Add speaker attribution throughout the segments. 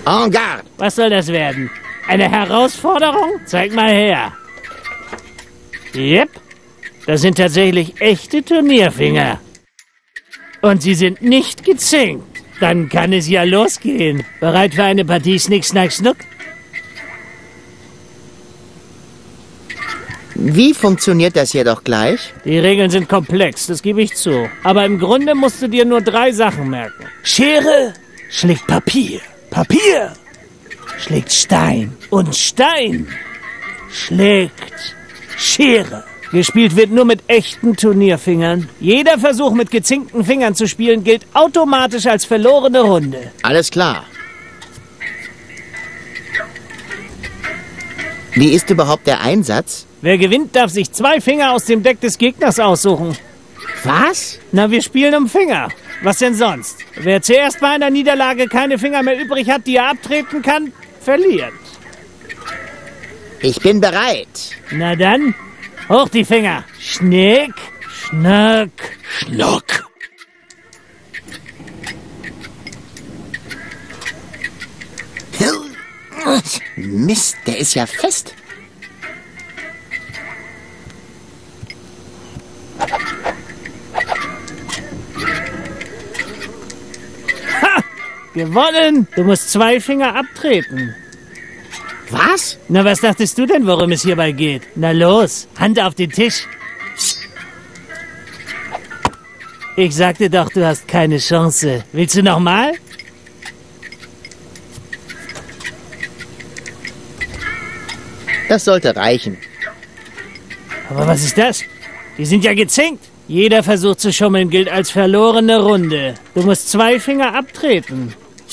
Speaker 1: En garde!
Speaker 2: Was soll das werden? Eine Herausforderung? Zeig mal her. Yep, das sind tatsächlich echte Turnierfinger. Und sie sind nicht gezinkt. Dann kann es ja losgehen. Bereit für eine Partie Schnick, Schnack, Schnuck?
Speaker 1: Wie funktioniert das hier doch gleich?
Speaker 2: Die Regeln sind komplex, das gebe ich zu. Aber im Grunde musst du dir nur 3 Sachen merken. Schere schlägt Papier. Papier schlägt Stein. Und Stein schlägt Schere. Gespielt wird nur mit echten Turnierfingern. Jeder Versuch, mit gezinkten Fingern zu spielen, gilt automatisch als verlorene Runde.
Speaker 1: Alles klar. Wie ist überhaupt der Einsatz?
Speaker 2: Wer gewinnt, darf sich 2 Finger aus dem Deck des Gegners aussuchen.
Speaker 1: Was?
Speaker 2: Na, wir spielen um Finger. Was denn sonst? Wer zuerst bei einer Niederlage keine Finger mehr übrig hat, die er abtreten kann, verliert.
Speaker 1: Ich bin bereit.
Speaker 2: Na dann, hoch die Finger. Schnick, Schnack, Schnuck.
Speaker 1: Mist, der ist ja fest.
Speaker 2: Ha! Gewonnen! Du musst 2 Finger abtreten.
Speaker 1: Was?
Speaker 2: Na, was dachtest du denn, worum es hierbei geht? Na los, Hand auf den Tisch. Ich sagte doch, du hast keine Chance. Willst du noch mal?
Speaker 1: Das sollte reichen.
Speaker 2: Aber was ist das? Die sind ja gezinkt. Jeder Versuch zu schummeln gilt als verlorene Runde. Du musst 2 Finger abtreten.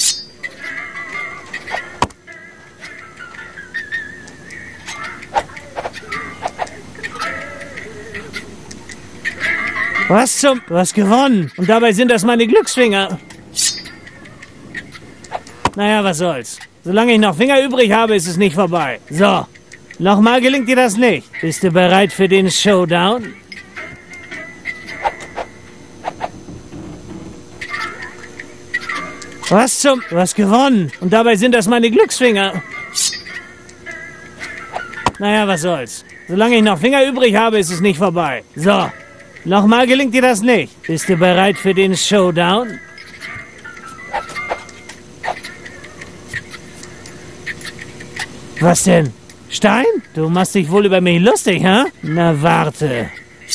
Speaker 2: Was zum... Du hast gewonnen. Und dabei sind das meine Glücksfinger. Naja, was soll's. Solange ich noch Finger übrig habe, ist es nicht vorbei. So. Nochmal gelingt dir das nicht. Bist du bereit für den Showdown? Was zum... Du hast gewonnen. Und dabei sind das meine Glücksfinger. Naja, was soll's. Solange ich noch Finger übrig habe, ist es nicht vorbei. So. Nochmal gelingt dir das nicht. Bist du bereit für den Showdown? Was denn? Stein? Du machst dich wohl über mich lustig, hä? Na, warte.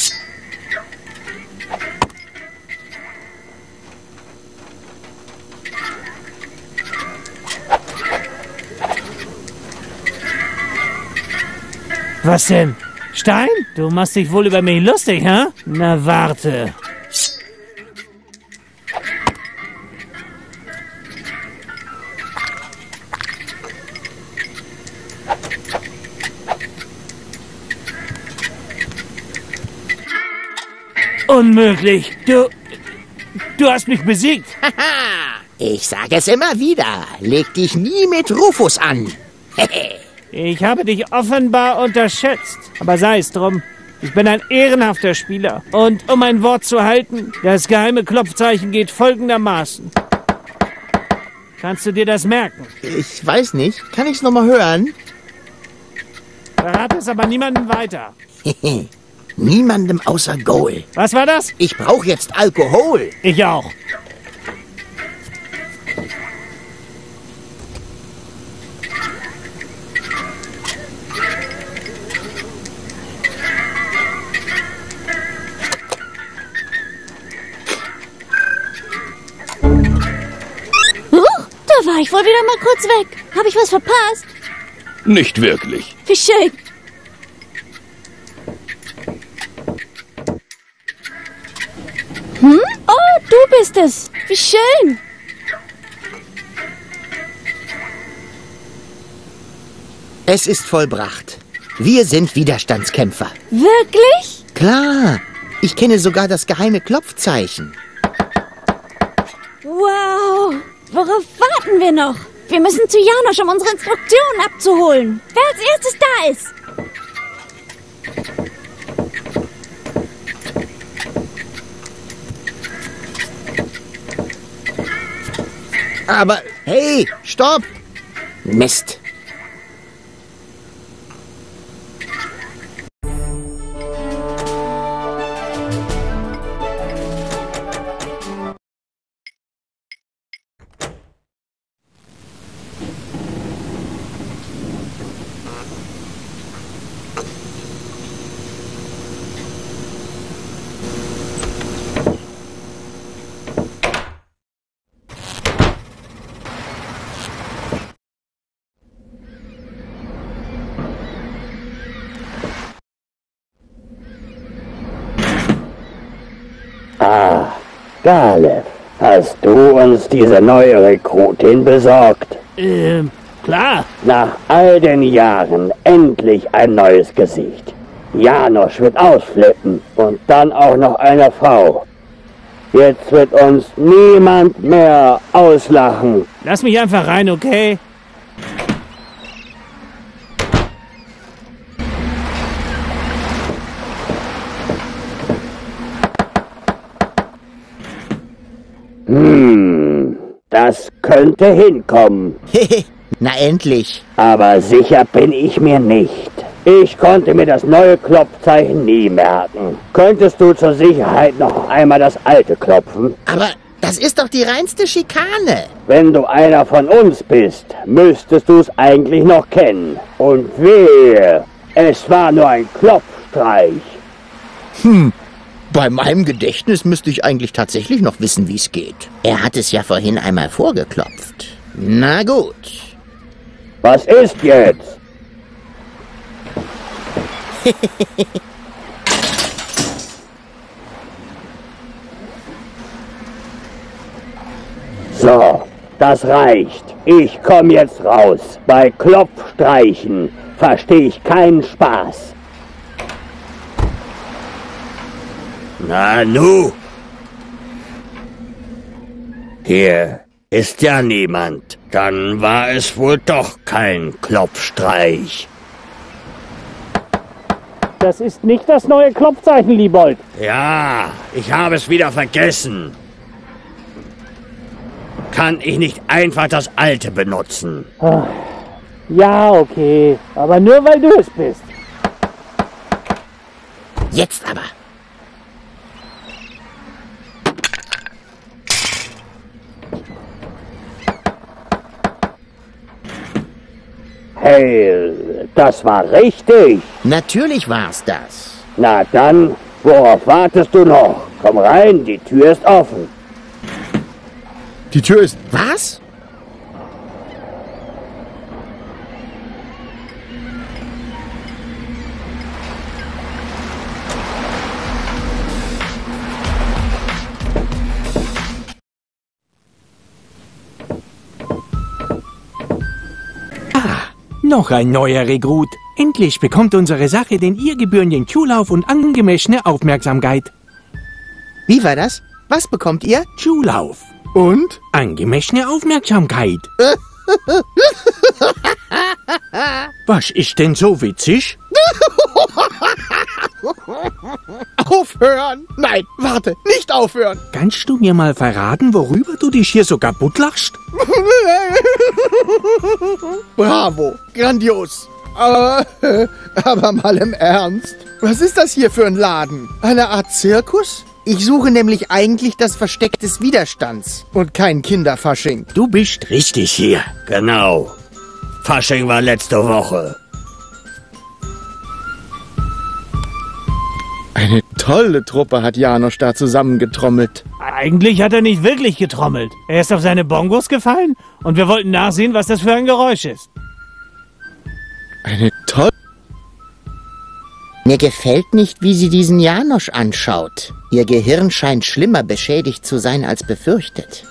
Speaker 2: Was denn? Stein? Du machst dich wohl über mich lustig, hä? Na, warte. Unmöglich. Du hast mich besiegt.
Speaker 1: Haha, ich sage es immer wieder. Leg dich nie mit Rufus an.
Speaker 2: Ich habe dich offenbar unterschätzt. Aber sei es drum. Ich bin ein ehrenhafter Spieler. Und um ein Wort zu halten, das geheime Klopfzeichen geht folgendermaßen. Kannst du dir das merken?
Speaker 1: Ich weiß nicht. Kann ich's noch mal hören?
Speaker 2: Verrate es aber niemandem weiter.
Speaker 1: Niemandem außer Goal.
Speaker 2: Was war das?
Speaker 1: Ich brauche jetzt Alkohol.
Speaker 2: Ich auch.
Speaker 3: Da war ich wohl wieder mal kurz weg. Habe ich was verpasst?
Speaker 4: Nicht wirklich.
Speaker 3: Wie schön. Oh, du bist es. Wie schön.
Speaker 1: Es ist vollbracht. Wir sind Widerstandskämpfer.
Speaker 3: Wirklich?
Speaker 1: Klar. Ich kenne sogar das geheime Klopfzeichen.
Speaker 3: Wow. Worauf warten wir noch? Wir müssen zu Janosch, um unsere Instruktionen abzuholen. Wer als erstes da ist.
Speaker 1: Aber, hey, stopp! Mist.
Speaker 5: Galef, hast du uns diese neue Rekrutin besorgt?
Speaker 2: Klar.
Speaker 5: Nach all den Jahren endlich ein neues Gesicht. Janosch wird ausflippen und dann auch noch eine Frau. Jetzt wird uns niemand mehr auslachen.
Speaker 2: Lass mich einfach rein, okay?
Speaker 5: Das könnte hinkommen.
Speaker 1: Na endlich.
Speaker 5: Aber sicher bin ich mir nicht. Ich konnte mir das neue Klopfzeichen nie merken. Könntest du zur Sicherheit noch einmal das alte klopfen?
Speaker 1: Aber das ist doch die reinste Schikane.
Speaker 5: Wenn du einer von uns bist, müsstest du es eigentlich noch kennen. Und wehe, es war nur ein Klopfstreich.
Speaker 1: Bei meinem Gedächtnis müsste ich eigentlich tatsächlich noch wissen, wie es geht. Er hat es ja vorhin einmal vorgeklopft. Na gut.
Speaker 5: Was ist jetzt? So, das reicht. Ich komme jetzt raus. Bei Klopfstreichen verstehe ich keinen Spaß. Nanu? Hier ist ja niemand. Dann war es wohl doch kein Klopfstreich.
Speaker 2: Das ist nicht das neue Klopfzeichen, Liebold.
Speaker 5: Ja, ich habe es wieder vergessen. Kann ich nicht einfach das alte benutzen?
Speaker 2: Ja, okay. Aber nur, weil du es bist.
Speaker 1: Jetzt aber.
Speaker 5: Hey, das war richtig.
Speaker 1: Natürlich war's das.
Speaker 5: Na dann, worauf wartest du noch? Komm rein, die Tür ist offen.
Speaker 6: Die Tür ist...
Speaker 1: Was?
Speaker 7: Noch ein neuer Rekrut. Endlich bekommt unsere Sache den ihr gebührenden Zulauf und angemessene Aufmerksamkeit.
Speaker 1: Wie war das? Was bekommt ihr?
Speaker 7: Zulauf.
Speaker 6: Und?
Speaker 7: Angemessene Aufmerksamkeit. Was ist denn so witzig?
Speaker 6: Aufhören! Nein, warte, nicht aufhören!
Speaker 7: Kannst du mir mal verraten, worüber du dich hier so kaputt lachst?
Speaker 6: Bravo, grandios. Aber mal im Ernst. Was ist das hier für ein Laden? Eine Art Zirkus? Ich suche nämlich eigentlich das Versteck des Widerstands und kein Kinderfasching.
Speaker 7: Du bist richtig hier.
Speaker 5: Genau. Fasching war letzte Woche.
Speaker 6: Eine tolle Truppe hat Janosch da zusammengetrommelt.
Speaker 2: Eigentlich hat er nicht wirklich getrommelt. Er ist auf seine Bongos gefallen und wir wollten nachsehen, was das für ein Geräusch ist.
Speaker 6: Eine tolle...
Speaker 1: Mir gefällt nicht, wie sie diesen Janosch anschaut. Ihr Gehirn scheint schlimmer beschädigt zu sein als befürchtet.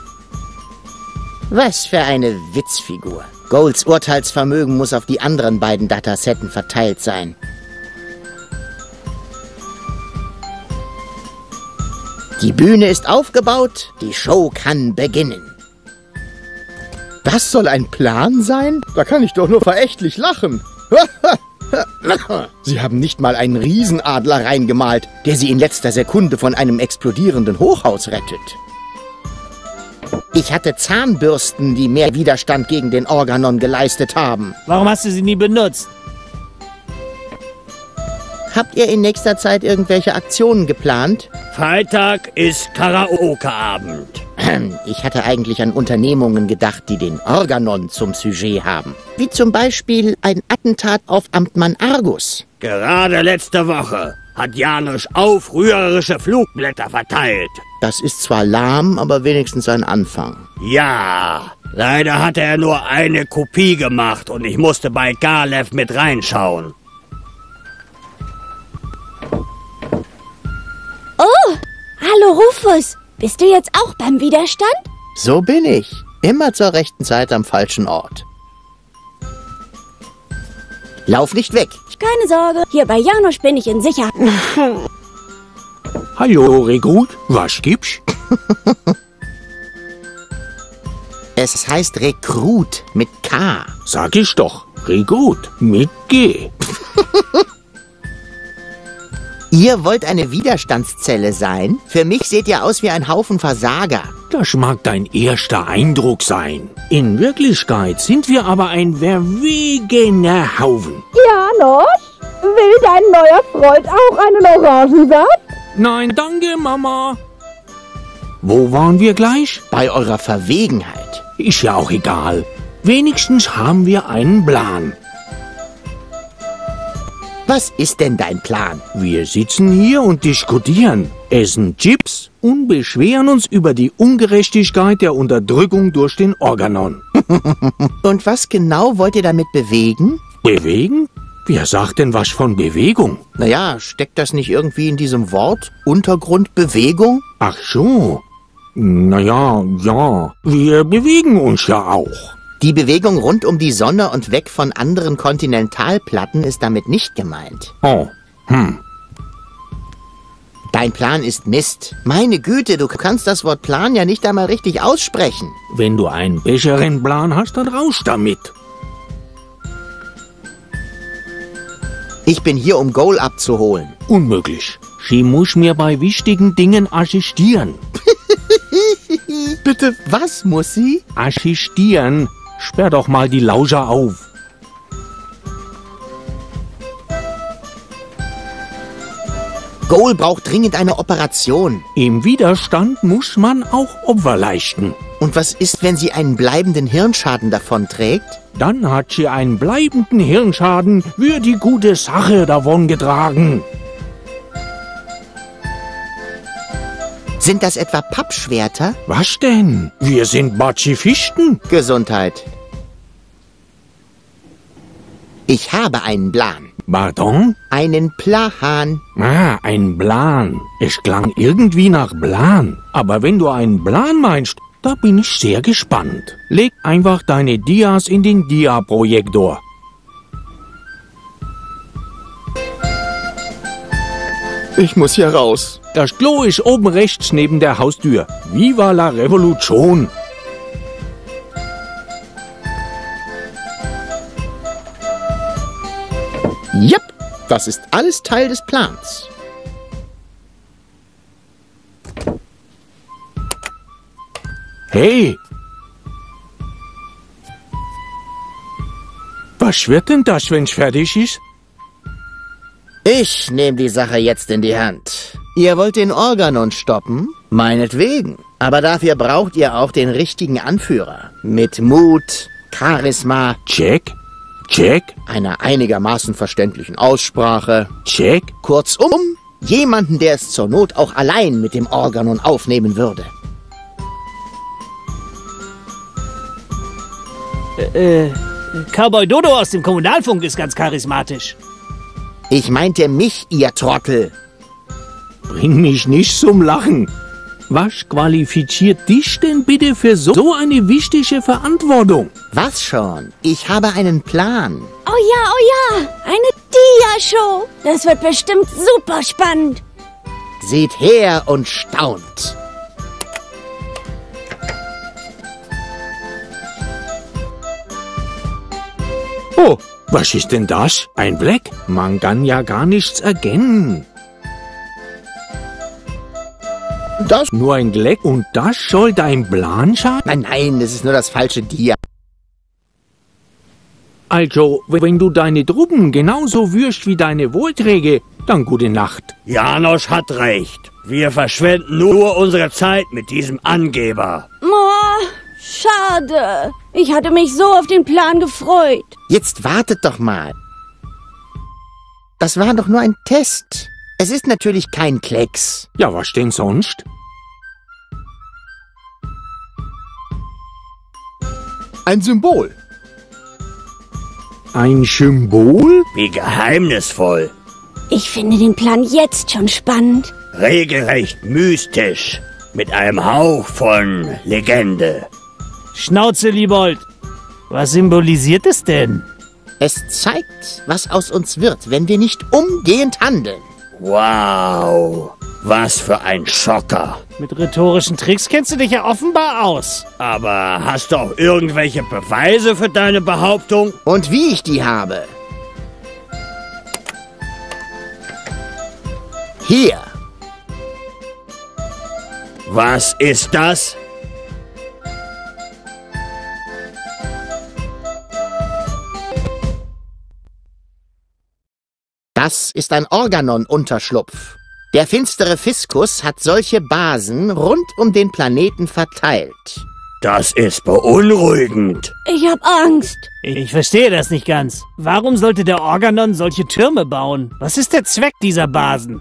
Speaker 1: Was für eine Witzfigur. Golds Urteilsvermögen muss auf die anderen beiden Datasetten verteilt sein. Die Bühne ist aufgebaut, die Show kann beginnen.
Speaker 6: Das soll ein Plan sein? Da kann ich doch nur verächtlich lachen. Sie haben nicht mal einen Riesenadler reingemalt,
Speaker 1: Der sie in letzter Sekunde von einem explodierenden Hochhaus rettet. Ich hatte Zahnbürsten, die mehr Widerstand gegen den Organon geleistet haben.
Speaker 2: Warum hast du sie nie benutzt?
Speaker 1: Habt ihr in nächster Zeit irgendwelche Aktionen geplant?
Speaker 5: Freitag ist Karaoke-Abend.
Speaker 1: Ich hatte eigentlich an Unternehmungen gedacht, die den Organon zum Sujet haben. Wie zum Beispiel ein Attentat auf Amtmann Argus.
Speaker 5: Gerade letzte Woche hat Janusz aufrührerische Flugblätter verteilt.
Speaker 1: Das ist zwar lahm, aber wenigstens ein Anfang.
Speaker 5: Ja, leider hatte er nur eine Kopie gemacht und ich musste bei Garlev mit reinschauen.
Speaker 3: Oh, hallo Rufus. Bist du jetzt auch beim Widerstand?
Speaker 1: So bin ich. Immer zur rechten Zeit am falschen Ort. Lauf nicht weg.
Speaker 3: Keine Sorge, hier bei Janusz bin ich in Sicherheit.
Speaker 7: Hallo, Rekrut, was gibt's?
Speaker 1: Es heißt Rekrut mit K.
Speaker 7: Sag ich doch, Rekrut mit G.
Speaker 1: Ihr wollt eine Widerstandszelle sein? Für mich seht ihr aus wie ein Haufen Versager.
Speaker 7: Das mag dein erster Eindruck sein. In Wirklichkeit sind wir aber ein verwegener Haufen.
Speaker 8: Janusz, will dein neuer Freund auch einen Orangensaft?
Speaker 7: Nein, danke, Mama. Wo waren wir gleich?
Speaker 1: Bei eurer Verwegenheit.
Speaker 7: Ist ja auch egal. Wenigstens haben wir einen Plan.
Speaker 1: Was ist denn dein Plan?
Speaker 7: Wir sitzen hier und diskutieren, essen Chips und beschweren uns über die Ungerechtigkeit der Unterdrückung durch den Organon.
Speaker 1: Und was genau wollt ihr damit bewegen?
Speaker 7: Bewegen? Wer sagt denn was von Bewegung?
Speaker 1: Naja, steckt das nicht irgendwie in diesem Wort? Untergrundbewegung?
Speaker 7: Ach so. Naja, ja. Wir bewegen uns ja auch.
Speaker 1: Die Bewegung rund um die Sonne und weg von anderen Kontinentalplatten ist damit nicht gemeint.
Speaker 7: Oh,
Speaker 1: Dein Plan ist Mist. Meine Güte, du kannst das Wort Plan ja nicht einmal richtig aussprechen.
Speaker 7: Wenn du einen besseren Plan hast, dann raus damit.
Speaker 1: Ich bin hier, um Goal abzuholen.
Speaker 7: Unmöglich. Sie muss mir bei wichtigen Dingen assistieren.
Speaker 1: Bitte, was muss sie?
Speaker 7: Assistieren? Sperr doch mal die Lauscher auf.
Speaker 1: Goal braucht dringend eine Operation.
Speaker 7: Im Widerstand muss man auch Opfer leisten.
Speaker 1: Und was ist, wenn sie einen bleibenden Hirnschaden davonträgt?
Speaker 7: Dann hat sie einen bleibenden Hirnschaden für die gute Sache davongetragen.
Speaker 1: Sind das etwa Pappschwerter?
Speaker 7: Was denn? Wir sind Pazifisten.
Speaker 1: Gesundheit. Ich habe einen Plan.
Speaker 7: Pardon?
Speaker 1: Einen Plan.
Speaker 7: Ah, ein Plan. Es klang irgendwie nach Plan. Aber wenn du einen Plan meinst, da bin ich sehr gespannt. Leg einfach deine Dias in den Dia-Projektor.
Speaker 6: Ich muss hier raus.
Speaker 7: Das Klo ist oben rechts neben der Haustür. Viva la Revolution!
Speaker 6: Yep, das ist alles Teil des Plans.
Speaker 7: Hey! Was wird denn das, wenn's fertig ist?
Speaker 1: Ich nehme die Sache jetzt in die Hand. Ihr wollt den Organon stoppen? Meinetwegen. Aber dafür braucht ihr auch den richtigen Anführer. Mit Mut, Charisma,
Speaker 7: Check. Check.
Speaker 1: einer einigermaßen verständlichen Aussprache.
Speaker 7: Check.
Speaker 1: Kurzum, jemanden, der es zur Not auch allein mit dem Organon aufnehmen würde.
Speaker 2: Cowboy Dodo aus dem Kommunalfunk ist ganz charismatisch.
Speaker 1: Ich meinte mich, ihr Trottel.
Speaker 7: Bring mich nicht zum Lachen. Was qualifiziert dich denn bitte für so eine wichtige Verantwortung?
Speaker 1: Was schon? Ich habe einen Plan.
Speaker 3: Oh ja, eine Dia-Show. Das wird bestimmt super spannend.
Speaker 1: Seht her und staunt.
Speaker 7: Oh, was ist denn das? Ein Black? Man kann ja gar nichts erkennen.
Speaker 6: Das?
Speaker 7: Nur ein Gleck und das soll dein Plan sein?
Speaker 1: Nein, das ist nur das falsche Dia.
Speaker 7: Also, wenn du deine Truppen genauso wirst wie deine Wohlträge, dann gute Nacht.
Speaker 5: Janosch hat recht. Wir verschwenden nur unsere Zeit mit diesem Angeber.
Speaker 3: Oh, schade. Ich hatte mich so auf den Plan gefreut.
Speaker 1: Jetzt wartet doch mal. Das war doch nur ein Test. Es ist natürlich kein Klecks.
Speaker 7: Ja, was denn sonst?
Speaker 6: Ein Symbol.
Speaker 7: Ein Symbol?
Speaker 5: Wie geheimnisvoll.
Speaker 3: Ich finde den Plan jetzt schon spannend.
Speaker 5: Regelrecht mystisch. Mit einem Hauch von Legende.
Speaker 2: Schnauze, Liebold. Was symbolisiert es denn?
Speaker 1: Es zeigt, was aus uns wird, wenn wir nicht umgehend handeln.
Speaker 5: Wow. Was für ein Schocker.
Speaker 2: Mit rhetorischen Tricks kennst du dich ja offenbar aus.
Speaker 5: Aber hast du auch irgendwelche Beweise für deine Behauptung?
Speaker 1: Und wie ich die habe. Hier.
Speaker 5: Was ist das?
Speaker 1: Das ist ein Organon-Unterschlupf. Der finstere Fiskus hat solche Basen rund um den Planeten verteilt.
Speaker 5: Das ist beunruhigend.
Speaker 3: Ich hab Angst.
Speaker 2: Ich verstehe das nicht ganz. Warum sollte der Organon solche Türme bauen? Was ist der Zweck dieser Basen?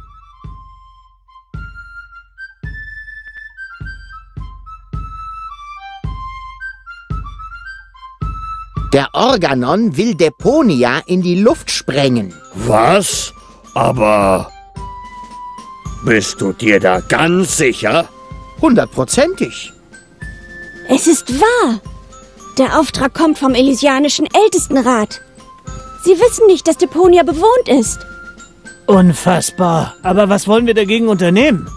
Speaker 1: Der Organon will Deponia in die Luft sprengen.
Speaker 5: Was? Aber... Bist du dir da ganz sicher?
Speaker 1: 100%ig.
Speaker 3: Es ist wahr. Der Auftrag kommt vom Elysianischen Ältestenrat. Sie wissen nicht, dass Deponia bewohnt ist.
Speaker 2: Unfassbar. Aber was wollen wir dagegen unternehmen?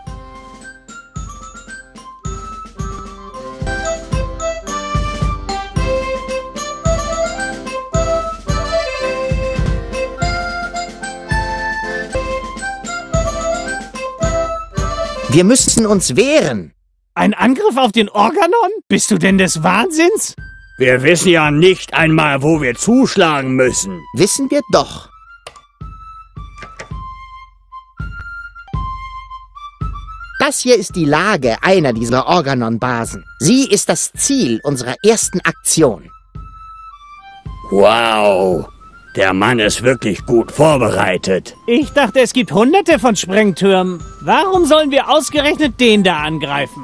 Speaker 1: Wir müssen uns wehren.
Speaker 2: Ein Angriff auf den Organon? Bist du denn des Wahnsinns?
Speaker 5: Wir wissen ja nicht einmal, wo wir zuschlagen müssen.
Speaker 1: Wissen wir doch. Das hier ist die Lage einer dieser Organon-Basen. Sie ist das Ziel unserer ersten Aktion.
Speaker 5: Wow. Der Mann ist wirklich gut vorbereitet.
Speaker 2: Ich dachte, es gibt hunderte von Sprengtürmen. Warum sollen wir ausgerechnet den da angreifen?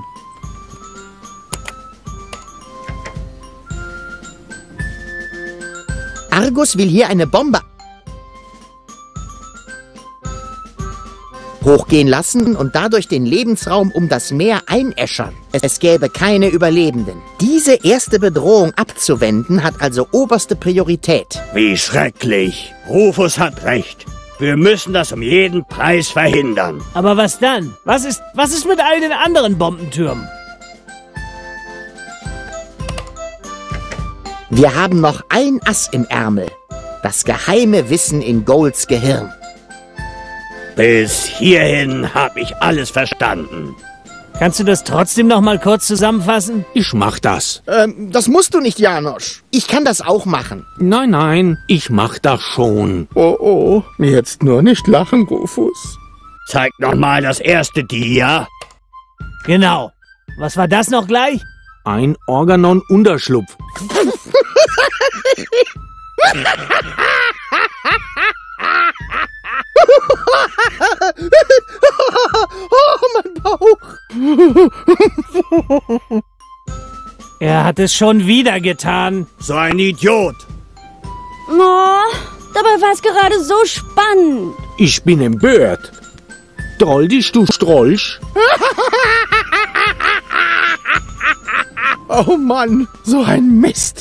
Speaker 1: Argus will hier eine Bombe hochgehen lassen und dadurch den Lebensraum um das Meer einäschern. Es gäbe keine Überlebenden. Diese erste Bedrohung abzuwenden hat also oberste Priorität.
Speaker 5: Wie schrecklich. Rufus hat recht. Wir müssen das um jeden Preis verhindern.
Speaker 2: Aber was dann? Was ist mit all den anderen Bombentürmen?
Speaker 1: Wir haben noch ein Ass im Ärmel. Das geheime Wissen in Golds Gehirn.
Speaker 5: Bis hierhin habe ich alles verstanden.
Speaker 2: Kannst du das trotzdem noch mal kurz zusammenfassen?
Speaker 7: Ich mach das.
Speaker 6: Das musst du nicht, Janosch.
Speaker 1: Ich kann das auch machen.
Speaker 7: Nein, ich mach das schon.
Speaker 6: Oh, jetzt nur nicht lachen, Rufus.
Speaker 5: Zeig noch mal das erste Dia.
Speaker 2: Genau. Was war das noch gleich?
Speaker 7: Ein Organon-Unterschlupf.
Speaker 6: Oh, mein Bauch.
Speaker 2: Er hat es schon wieder getan.
Speaker 5: So ein Idiot.
Speaker 3: Oh, dabei war es gerade so spannend.
Speaker 7: Ich bin empört. Troll dich, du Strolch.
Speaker 6: Oh Mann, so ein Mist.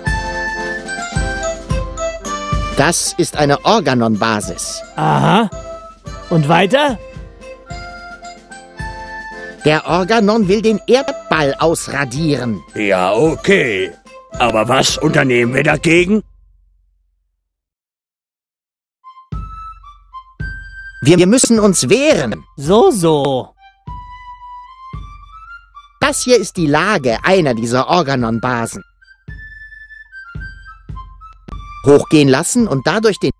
Speaker 1: Das ist eine Organon-Basis.
Speaker 2: Aha. Und weiter?
Speaker 1: Der Organon will den Erdball ausradieren.
Speaker 4: Ja, okay. Aber was unternehmen wir dagegen?
Speaker 1: Wir müssen uns wehren.
Speaker 2: So.
Speaker 1: Das hier ist die Lage einer dieser Organon-Basen. Hochgehen lassen und dadurch den...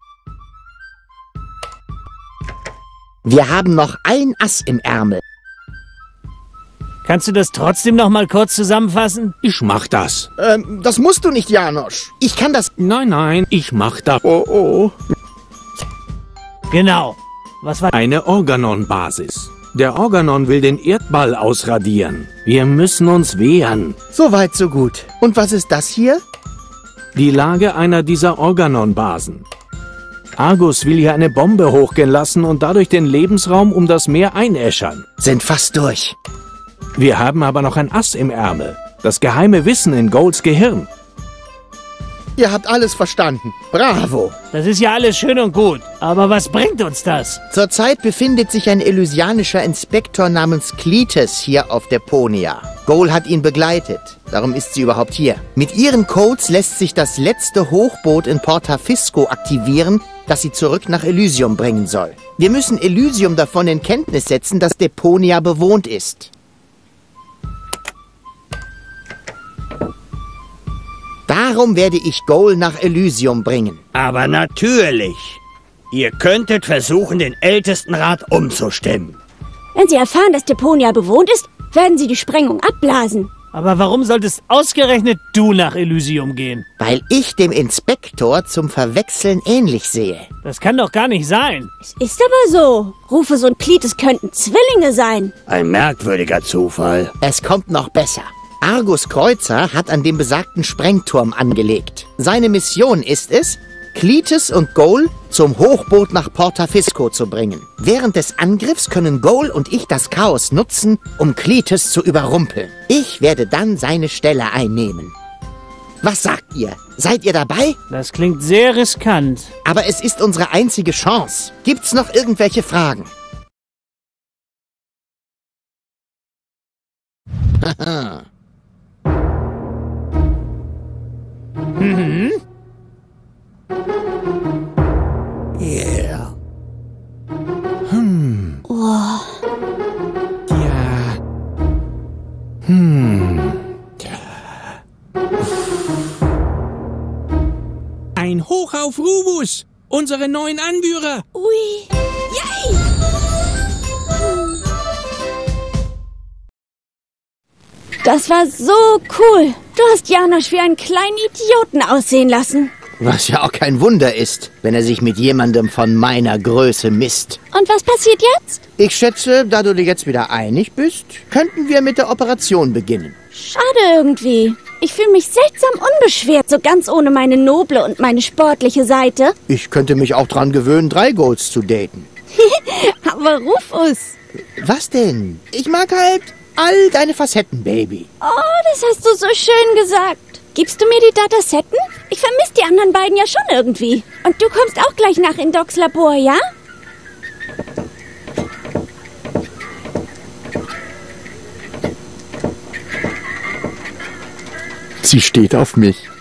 Speaker 1: Wir haben noch ein Ass im Ärmel.
Speaker 2: Kannst du das trotzdem noch mal kurz zusammenfassen?
Speaker 7: Ich mach das.
Speaker 6: Das musst du nicht, Janosch.
Speaker 1: Ich kann das...
Speaker 7: Nein, ich mach das.
Speaker 6: Oh.
Speaker 2: Genau. Was war...
Speaker 7: Eine Organon-Basis. Der Organon will den Erdball ausradieren. Wir müssen uns wehren.
Speaker 6: So weit, so gut. Und was ist das hier?
Speaker 7: Die Lage einer dieser Organon-Basen. Argus will hier eine Bombe hochgehen lassen und dadurch den Lebensraum um das Meer einäschern.
Speaker 1: Sind fast durch.
Speaker 7: Wir haben aber noch ein Ass im Ärmel. Das geheime Wissen in Golds Gehirn.
Speaker 6: Ihr habt alles verstanden. Bravo.
Speaker 2: Das ist ja alles schön und gut. Aber was bringt uns das?
Speaker 1: Zurzeit befindet sich ein elysianischer Inspektor namens Cletus hier auf Deponia. Gol hat ihn begleitet. Darum ist sie überhaupt hier. Mit ihren Codes lässt sich das letzte Hochboot in Porta Fisco aktivieren, das sie zurück nach Elysium bringen soll. Wir müssen Elysium davon in Kenntnis setzen, dass Deponia bewohnt ist. Darum werde ich Gol nach Elysium bringen.
Speaker 5: Aber natürlich. Ihr könntet versuchen, den Ältestenrat umzustimmen.
Speaker 3: Wenn sie erfahren, dass Deponia bewohnt ist, werden sie die Sprengung abblasen.
Speaker 2: Aber warum solltest ausgerechnet du nach Elysium gehen?
Speaker 1: Weil ich dem Inspektor zum Verwechseln ähnlich sehe.
Speaker 2: Das kann doch gar nicht sein.
Speaker 3: Es ist aber so. Rufus und Cletus könnten Zwillinge sein.
Speaker 5: Ein merkwürdiger Zufall.
Speaker 1: Es kommt noch besser. Argus Kreuzer hat an dem besagten Sprengturm angelegt. Seine Mission ist es, Cletus und Gol zum Hochboot nach Porta Fisco zu bringen. Während des Angriffs können Gol und ich das Chaos nutzen, um Cletus zu überrumpeln. Ich werde dann seine Stelle einnehmen. Was sagt ihr? Seid ihr dabei?
Speaker 2: Das klingt sehr riskant.
Speaker 1: Aber es ist unsere einzige Chance. Gibt's noch irgendwelche Fragen? Haha.
Speaker 5: Yeah.
Speaker 7: Ein Hoch auf Rufus, unsere neuen Anführer.
Speaker 3: Ui. Yay! Das war so cool. Du hast Janosch wie einen kleinen Idioten aussehen lassen.
Speaker 1: Was ja auch kein Wunder ist, wenn er sich mit jemandem von meiner Größe misst.
Speaker 3: Und was passiert jetzt?
Speaker 1: Ich schätze, da du dir jetzt wieder einig bist, könnten wir mit der Operation beginnen.
Speaker 3: Schade irgendwie. Ich fühle mich seltsam unbeschwert, so ganz ohne meine noble und meine sportliche Seite.
Speaker 1: Ich könnte mich auch dran gewöhnen, 3 Golds zu daten.
Speaker 3: Aber Rufus.
Speaker 1: Was denn? Ich mag halt all deine Facetten, Baby.
Speaker 3: Oh, das hast du so schön gesagt. Gibst du mir die Datasetten? Ich vermisse die anderen beiden ja schon irgendwie. Und du kommst auch gleich nach in Docs Labor, ja?
Speaker 6: Sie steht auf mich.